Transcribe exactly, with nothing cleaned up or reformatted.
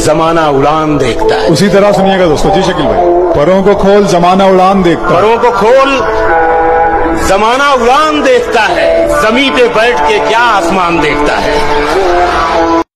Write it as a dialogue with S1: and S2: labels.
S1: जमाना उड़ान देखता है।
S2: उसी तरह सुनिएगा दोस्तों। जी शकील भाई, परों को खोल जमाना उड़ान देखता है।
S1: परों को खोल जमाना उड़ान देखता है, जमीन पे बैठ के क्या आसमान देखता है।